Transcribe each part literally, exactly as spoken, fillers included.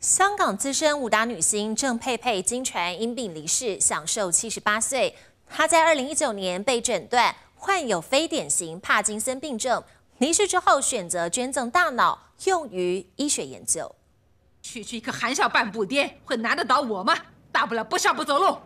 香港资深武打女星郑佩佩经传因病离世，享受七十八岁。她在二零一九年被诊断患有非典型帕金森病症，离世之后选择捐赠大脑用于医学研究。 区区一个含笑半步癫，会难得倒我吗？大不了不笑不走路。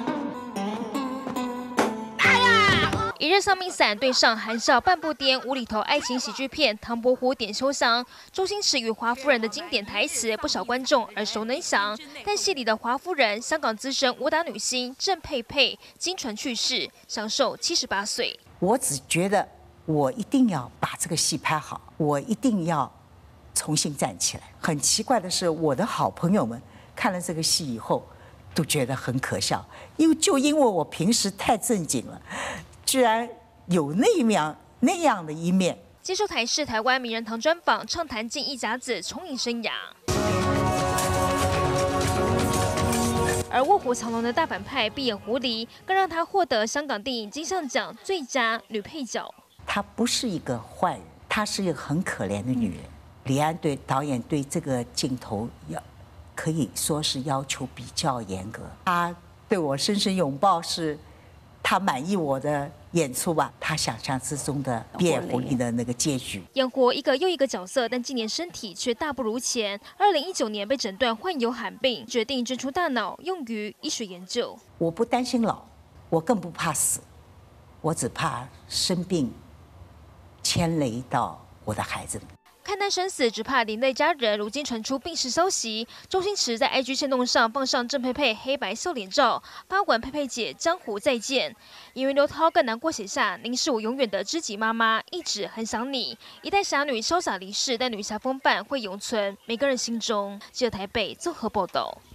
一日丧命伞对上含笑半步癫无厘头爱情喜剧片《唐伯虎点秋香》，周星驰与华夫人的经典台词，不少观众耳熟能详。但戏里的华夫人，香港资深武打女星郑佩佩经传去世，享受七十八岁。 我只觉得我一定要把这个戏拍好，我一定要重新站起来。很奇怪的是，我的好朋友们看了这个戏以后，都觉得很可笑，因为就因为我平时太正经了。 居然有那一面那样的一面。 接受台视台湾名人堂专访，畅谈近一甲子从影生涯。而卧虎藏龙的大反派闭眼狐狸，更让她获得香港电影金像奖最佳女配角。 她不是一个坏人，她是一个很可怜的女人。李安对导演对这个镜头要可以说是要求比较严格。他对我深深拥抱是。 他满意我的演出吧？他想象之中的闭眼狐狸的那个结局， 演活一个又一个角色，但今年身体却大不如前。二零一九年被诊断患有罕病，决定捐出大脑用于医学研究。 我不担心老，我更不怕死，我只怕生病牵累到我的孩子们。 看淡生死，只怕连累家人。如今传出病逝消息，周星驰在 I G 线动上放上郑佩佩黑白笑脸照，发文佩佩姐江湖再见。演员刘涛更难过写下：“您是我永远的知己妈妈，一直很想你。”一代侠女潇洒离世，但女侠风范会永存每个人心中。记者台北综合报道。